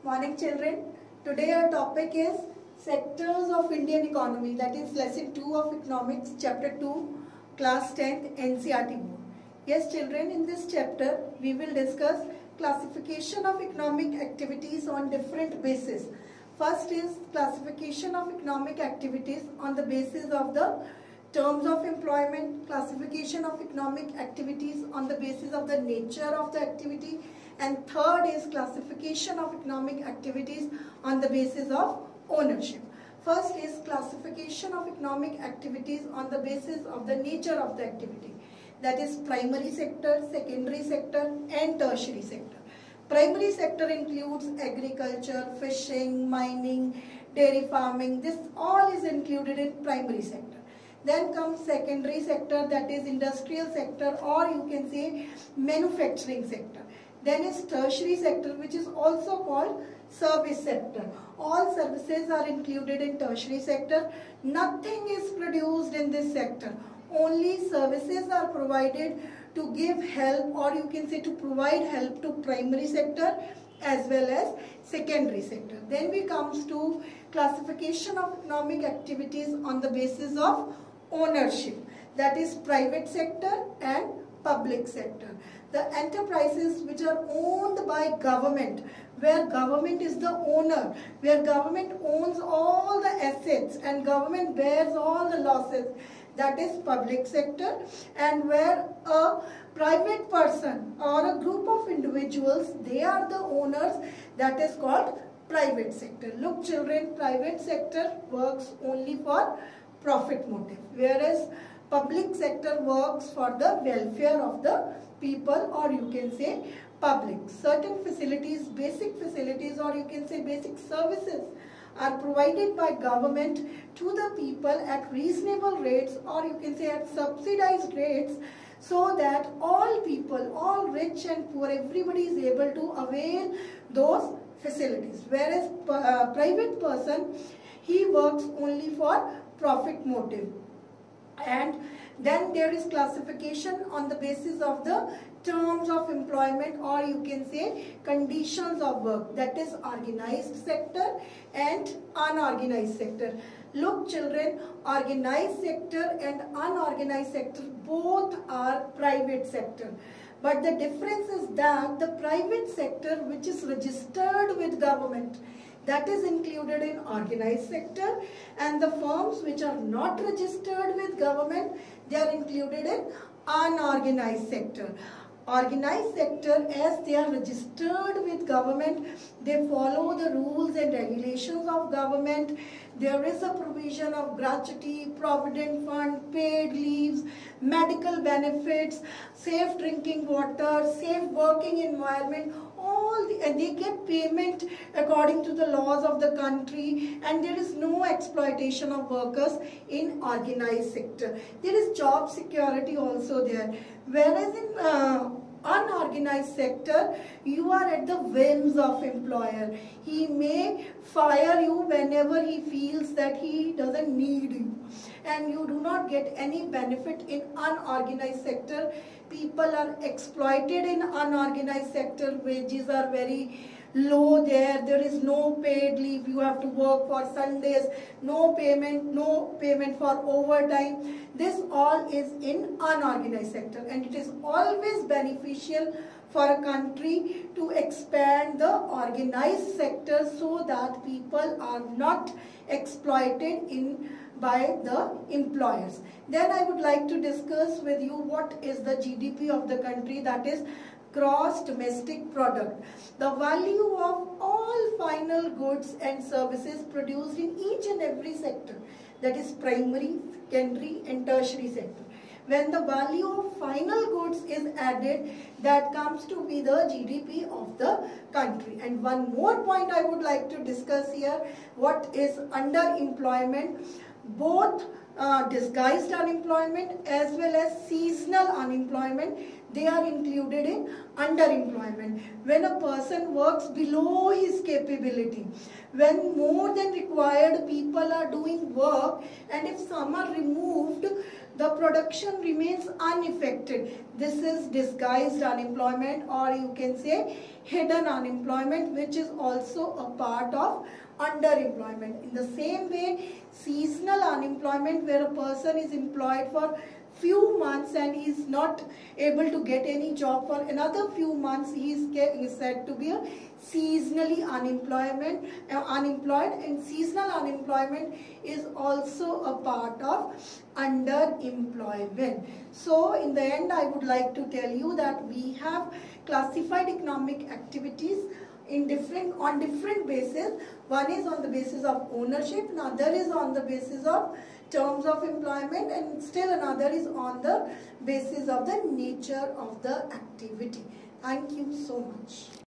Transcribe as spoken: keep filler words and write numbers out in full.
Morning children. Today our topic is sectors of Indian economy, that is lesson two of economics, chapter two, class tenth, N C E R T board. Yes children, in this chapter we will discuss classification of economic activities on different bases. First is classification of economic activities on the basis of the terms of employment, classification of economic activities on the basis of the nature of the activity, and third is classification of economic activities on the basis of ownership. First is classification of economic activities on the basis of the nature of the activity, that is primary sector, secondary sector and tertiary sector. Primary sector includes agriculture, fishing, mining, dairy farming. This all is included in primary sector. Then comes secondary sector, that is industrial sector, or you can say manufacturing sector. Then is tertiary sector, which is also called service sector. All services are included in tertiary sector. Nothing is produced in this sector. Only services are provided to give help, or you can say to provide help to primary sector as well as secondary sector. Then we comes to classification of economic activities on the basis of ownership, that is private sector and public sector. The enterprises which are owned by government, where government is the owner, where government owns all the assets and government bears all the losses, that is public sector. And where a private person or a group of individuals, they are the owners, that is called private sector. Look children, private sector works only for profit motive, whereas public sector works for the welfare of the people, or you can say public. Certain facilities, basic facilities, or you can say basic services are provided by government to the people at reasonable rates, or you can say at subsidized rates, so that all people, all rich and poor, everybody is able to avail those facilities. Whereas uh, private person, he works only for profit motive. And then there is classification on the basis of the terms of employment, or you can say conditions of work, that is organized sector and unorganized sector. Look children, organized sector and unorganized sector both are private sector. But the difference is that the private sector which is registered with government, that is included in organized sector, and the firms which are not registered with government, they are included in unorganized sector. Organized sector, as they are registered with government, they follow the rules and regulations of government. There is a provision of gratuity, provident fund, paid leaves, medical benefits, safe drinking water, safe working environment. All the, and they get payment according to the laws of the country, and there is no exploitation of workers in organized sector. There is job security also there. Whereas in uh, unorganized sector, you are at the whims of employer. He may fire you whenever he feels that he doesn't need you, and you do not get any benefit in unorganized sector. People are exploited in unorganized sector. Wages are very low there. There is no paid leave. You have to work for Sundays. No payment, no payment for overtime. This all is in unorganized sector, and it is always beneficial for a country to expand the organized sector so that people are not exploited in by the employers. Then I would like to discuss with you what is the G D P of the country, that is gross domestic product. The value of all final goods and services produced in each and every sector, that is primary, secondary and tertiary sector. When the value of final goods is added, that comes to be the G D P of the country. And one more point I would like to discuss here, what is underemployment. Both uh, disguised unemployment as well as seasonal unemployment, they are included in underemployment. When a person works below his capability, when more than required people are doing work, and if some are removed, the production remains unaffected. This is disguised unemployment, or you can say hidden unemployment, which is also a part of underemployment. In the same way, seasonal unemployment, where a person is employed for few months and he is not able to get any job for another few months, he is said to be a seasonally unemployment, uh, unemployed, and seasonal unemployment is also a part of underemployment. So in the end, I would like to tell you that we have classified economic activities in different on different bases. One is on the basis of ownership, another is on the basis of terms of employment, and still another is on the basis of the nature of the activity. Thank you so much.